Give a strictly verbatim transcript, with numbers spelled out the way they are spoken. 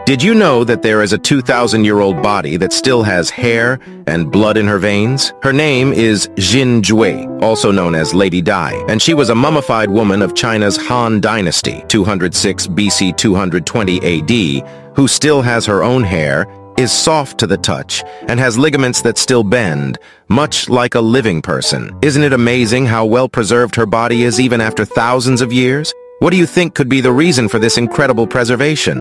Did you know that there is a two thousand year old body that still has hair and blood in her veins? Her name is Jin Jue, also known as Lady Dai, and she was a mummified woman of China's Han dynasty, two hundred six B C two hundred twenty A D, who still has her own hair, is soft to the touch, and has ligaments that still bend, much like a living person. Isn't it amazing how well preserved her body is even after thousands of years? What do you think could be the reason for this incredible preservation?